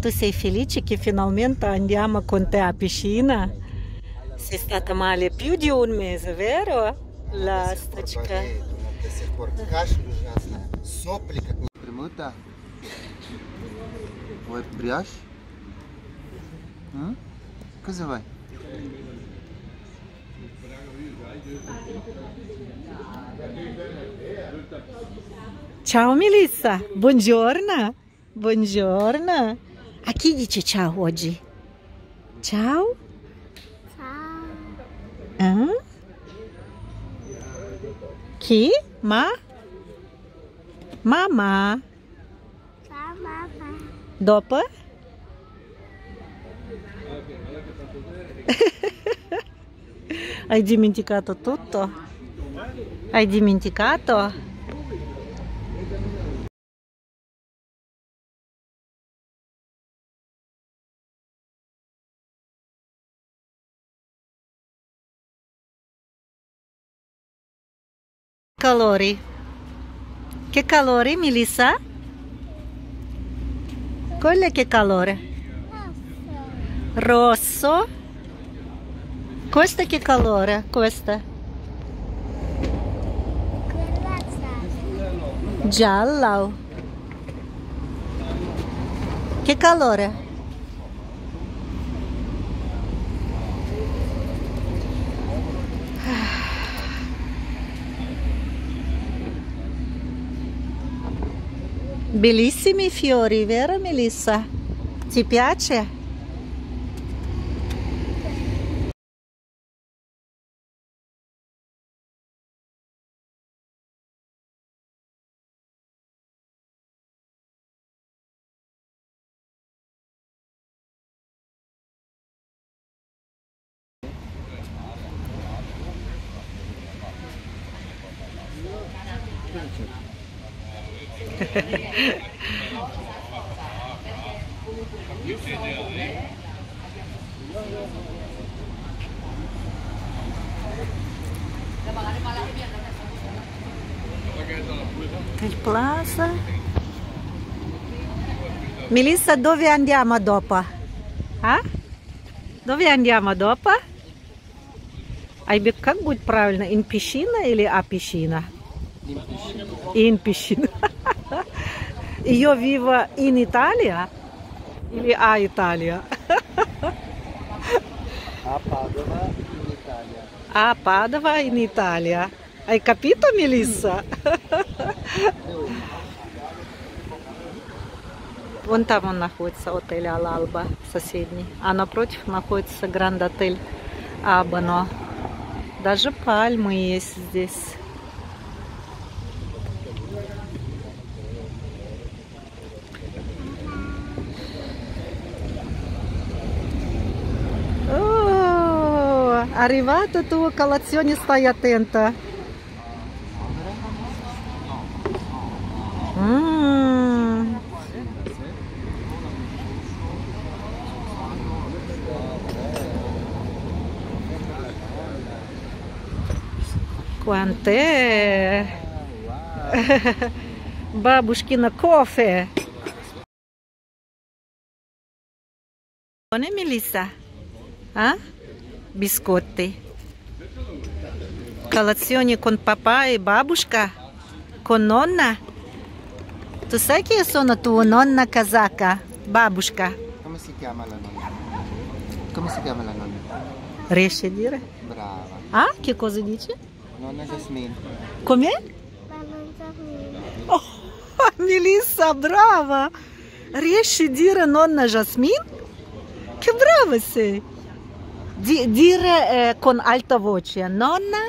Tu sei felice che finalmente andiamo con te a piscina? Sei stata male più di un mese, vero? Ласточка. До сих пор кашель ужасный, сопли как не примут, да? Ой, прячь? Cosa vai? Ciao Melissa, buongiorno. Buongiorno. A chi dice ciao oggi? Ciao? Ciao. Chi? Mamma. Ciao mamma. Dopo? Hai dimenticato tutto? Hai dimenticato? Colori. Che colori, Melissa? Quello è che colore? Rosso. Questo è che colore? Questo? Giallo. Che colore? Bellissimi fiori, vero Melissa? Ti piace? Il Plaza. Melissa, dove andiamo dopo? Dove andiamo dopo? Как будет правильно? In piscina или a piscina? In piscina. Io vivo in Italia или a Italia? A Padova in Italia. A Padova in Italia. Hai capito, Melissa? Вон там он находится, отель Алалба, соседний. А напротив находится Гранд Отель Абано. Даже пальмы есть здесь. Oh, arrivata tua colazione, stai attenta. Quant'è? Бабушкина кофе. Buone Melissa? Biscotti. Colazione con papà e bабушка? Con nonna? Tu sai che io sono tua nonna kazaka? Бабушка. Come si chiama la nonna? Come si chiama la nonna? Riesci a dire? Brava. Che cosa dice? Nonna Jasmine. Com'è? Oh, Melissa, brava! Riesci a dire nonna Jasmine? Che brava sei! Dire con alta voce, nonna?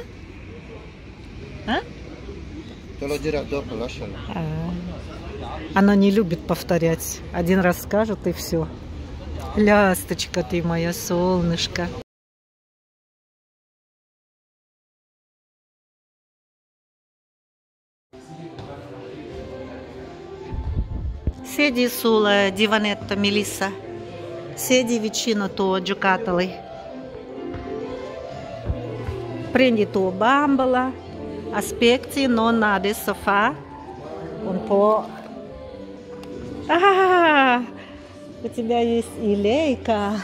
Te lo dirò dopo, lascialo. Она не любит повторять. Один раз скажет и все. Лясточка ты моя, солнышко. Siedi sul divanetto, Melissa. Siedi vicino tuo giocattoli. Prendi tuo bambola. Aspetti, nonna adesso fa un po'. У тебя есть и лейка.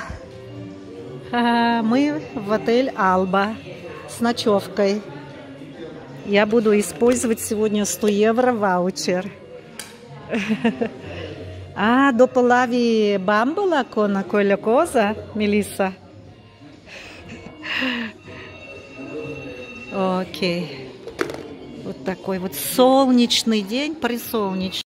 Мы в отель Алба с ночевкой. Я буду использовать сегодня 100 евро ваучер. Dopo lavi bambola con quella cosa, Melissa? Окей. Вот такой вот солнечный день, присолнечный.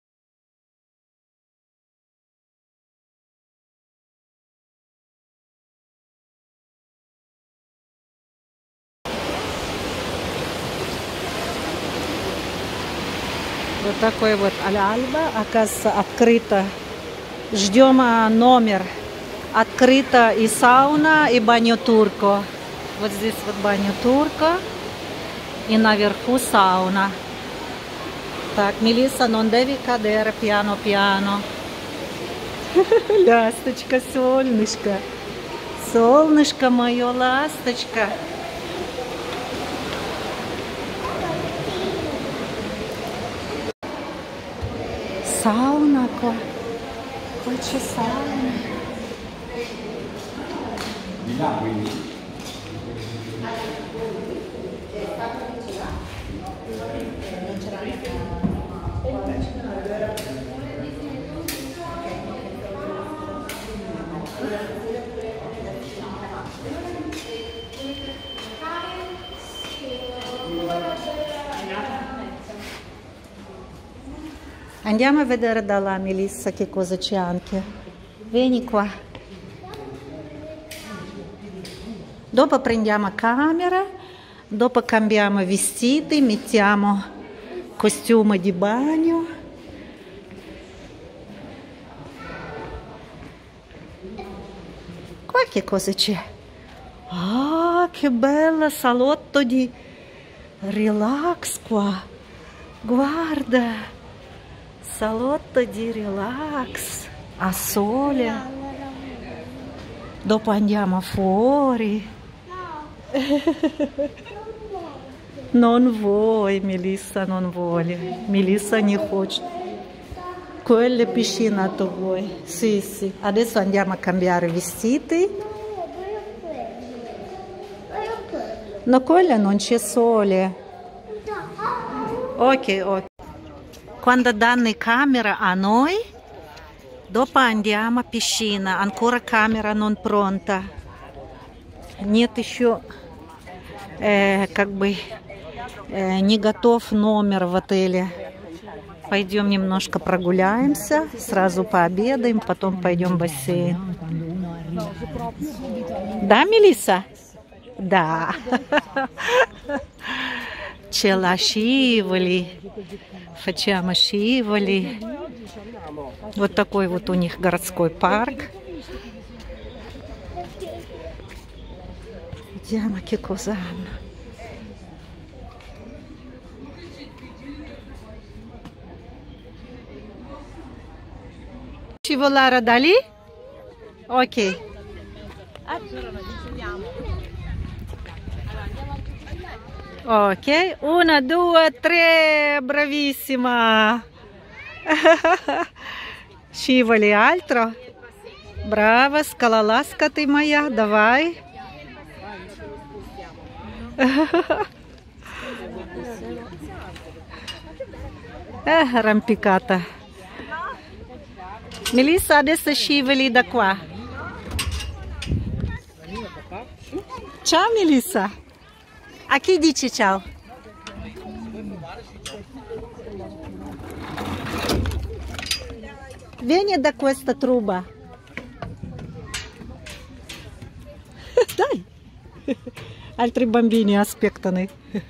Вот такой вот Аль-Альба, оказывается, открыто. Ждем номер. Открыто и сауна, и баня турко. Вот здесь вот баня турко. И наверху сауна. Так, Мелисса, non devi cadere, piano piano. Ласточка, солнышко. Солнышко мое, ласточка. Сауна, хоче сауна. Andiamo a vedere da là, Melissa, che cosa c'è anche. Vieni qua. Dopo prendiamo camera, dopo cambiamo vestiti, mettiamo costume di bagno. Qua che cosa c'è? Che bella salotto di relax qua. Guarda. Salotto di relax a sole. Dopo andiamo fuori. Non vuoi, Melissa, non vuole. Melissa не хочет. Quella piscina tu vuoi. Sì, sì. Adesso andiamo a cambiare vestiti. No, quella non c'è sole. Ok, ok. Quando danno camera a noi, dopo andiamo a piscina. Ancora camera non pronta. Нет еще, как бы, не готов номер в отеле. Пойдем немножко прогуляемся, сразу пообедаем, потом пойдем в бассейн. Да, Мелисса? Да. Ce la scivoli. Facciamo scivoli. Вот такой вот у них городской парк. Vediamo che cosa hanno. Scivolare da lì? Ok. Ok, 1, 2, 3, bravissima. Scivoli altro? Brava, скалолазка ты моя, давай. Arrampicata. Melissa, adesso scivoli da qua. Ciao Melissa. A chi dici ciao? Vieni da questa truba. Dai. Altri bambini aspettano.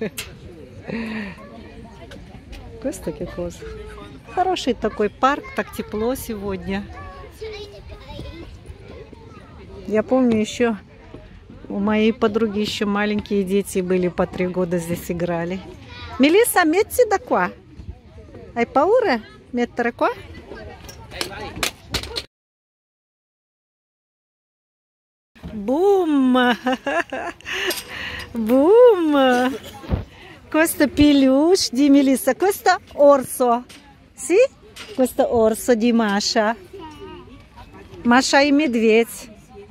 Questo che cosa? Хороший такой парк, так тепло сегодня. Я помню еще у моей подруги еще маленькие дети были, по 3 года здесь играли. Melissa, metti da qua. Hai paura? Mettere qua? Boom! Boom! Questo peluche di Melissa, questo orso. Sì? Questo orso di Masha. Маша и медведь.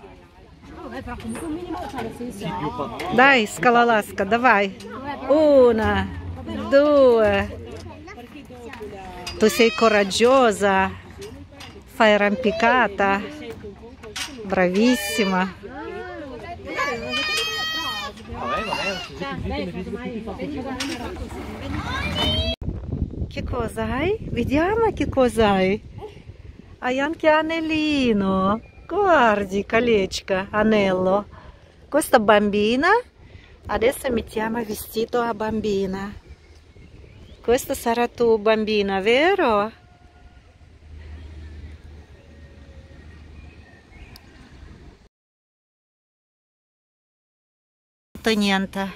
Дай, скалолазка, давай. Una, due. Tu sei coraggiosa. Fai arrampicata. Bravissima. Che cosa hai? Vediamo che cosa hai. Hai anche anellino. Guardi, colечко, anello. Questa bambina. Adesso mettiamo vestito a bambina. Questa sarà tu bambina, vero? Niente.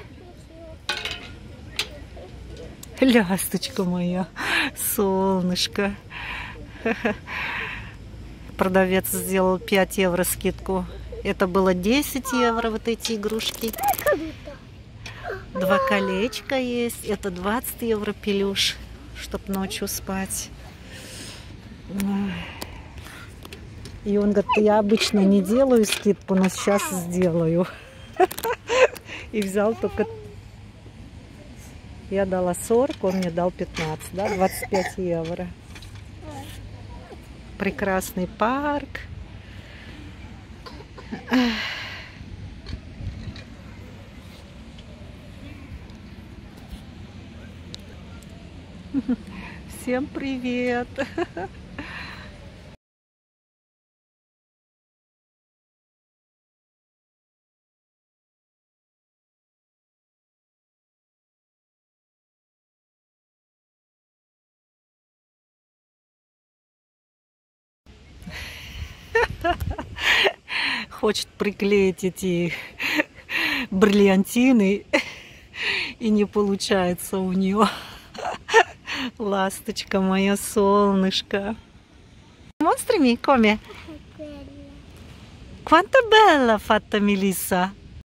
Лясточка моя, солнышко. Продавец сделал 5 евро скидку. Это было 10 евро, вот эти игрушки. 2 колечка есть. Это 20 евро пелюш, чтобы ночью спать. И он говорит, я обычно не делаю скидку, но сейчас сделаю. И взял только... Я дала 40, он мне дал 15, да, 25 евро. Прекрасный парк. Всем привет! Хочет приклеить эти бриллиантины, и не получается у нее. Ласточка моя, солнышко. Mostrami come? Quanto bella fatta Melissa.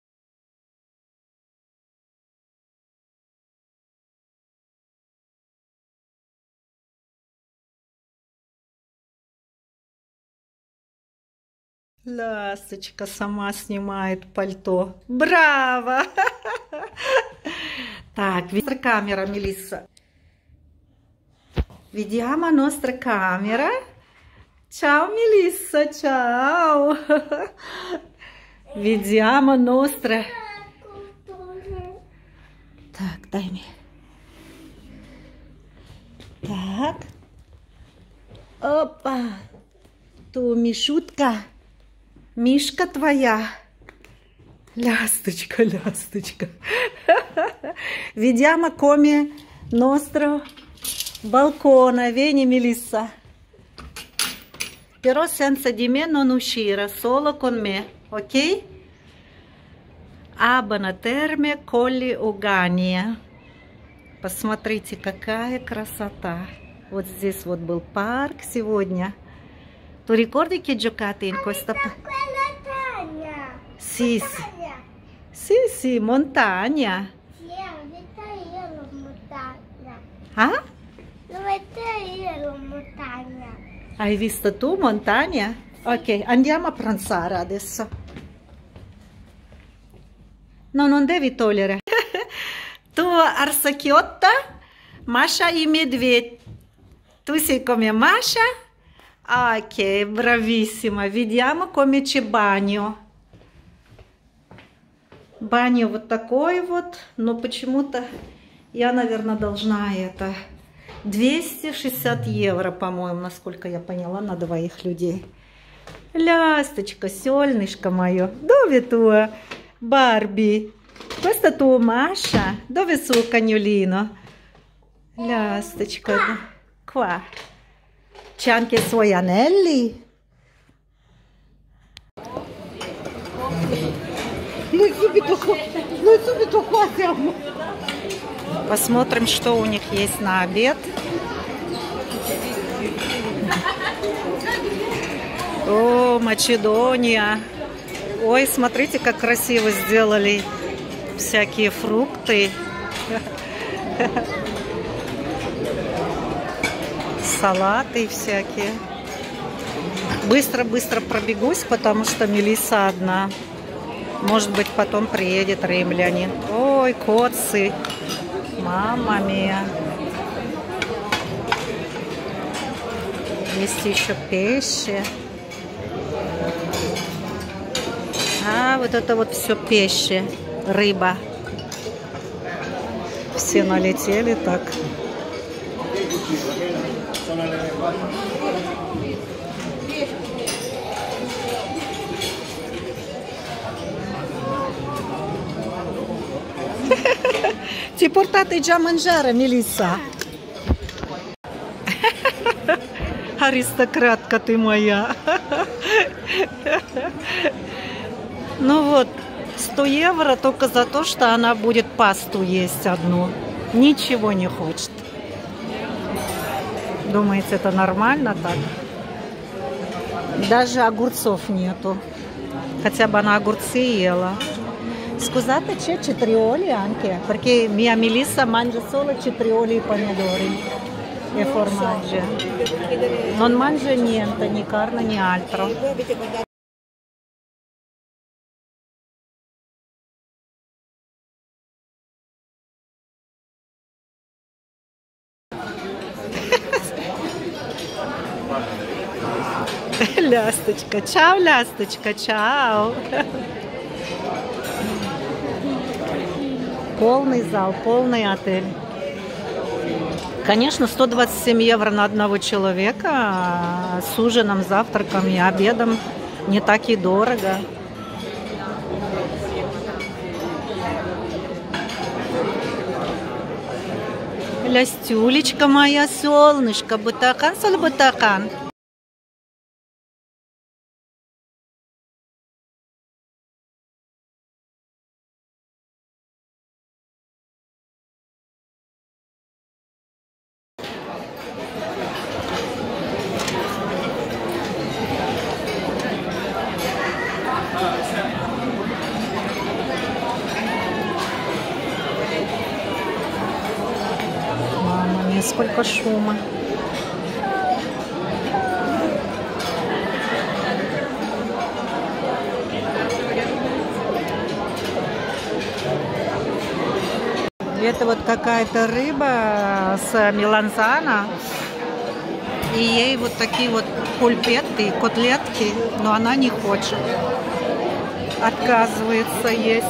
Ласточка сама снимает пальто. Браво! Так, камера, Melissa. Vediamo nostra camera. Ciao Melissa, ciao. Vediamo nostra. Так, дай мне. Так. Опа. Tu Мишутка. Мишка твоя. Лясточка, лясточка. Vediamo come nostro balcone. Vieni Melissa. Però senza di me non uscire, solo con me, ok? Абана Терме Колли Угания. Посмотрите, какая красота. Вот здесь вот был парк сегодня. Tu ricordi che giocate in questa... Sì, sì. Sì, sì, montagna. Sì, ho detto io la montagna. Ah? L'ho detto io la montagna. Hai visto tu montagna? Ok, andiamo a pranzare adesso. No, non devi togliere. Tu Arsacchiotta, Masha e Medved. Tu sei come Masha? Ok, bravissima. Vediamo come c'è bagno. Баня вот такой вот, но почему-то я, наверное, должна это 260 евро, по-моему, насколько я поняла, на 2 людей. Лясточка, солнышко мое, dove tua Barbie? Questa tua Masha? Dove suo cagnolino? Лясточка, qua. C'è anche i suoi anelli? Посмотрим, что у них есть на обед. О, Македония. Ой, смотрите, как красиво сделали всякие фрукты. Салаты всякие. Быстро-быстро пробегусь, потому что Мелисса одна. Может быть, потом приедет римляне. Ой, коцы. Мамма мия. Есть еще пещи. А, вот это вот все пещи. Рыба. Все налетели так. Ti portate già a mangiare, Melissa? Аристократка ты моя. Ну вот, 100 евро только за то, что она будет пасту есть одну. Ничего не хочет. Думаете, это нормально так? Даже огурцов нету. Хотя бы она огурцы ела. Scusate, c'è cetrioli anche? Perché mia Melissa mangia solo cetrioli e pomidori e formaggio. Non mangia niente, né carne né altro. Лясточка, чао, лясточка, чао. Полный зал, полный отель. Конечно, 127 евро на одного человека с ужином, завтраком и обедом не так и дорого. Лястюлечка моя, солнышко, бутакан, соль бутакан. Мама мия, сколько шума. Это вот какая-то рыба с меланзана. И ей вот такие вот пульпеты, котлетки, но она не хочет. Отказывается есть.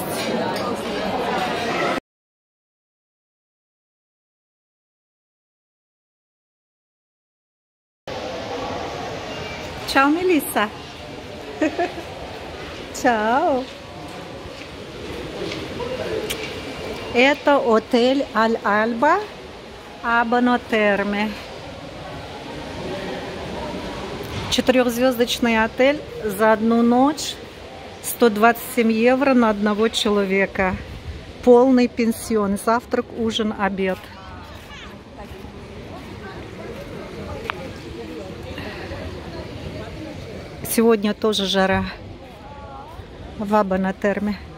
Ciao Melissa. Ciao. Это отель Аль-Альба Абано Терме. 4-звездочный отель за одну ночь. 127 евро на одного человека. Полный пенсион. Завтрак, ужин, обед. Сегодня тоже жара в Абано Терме.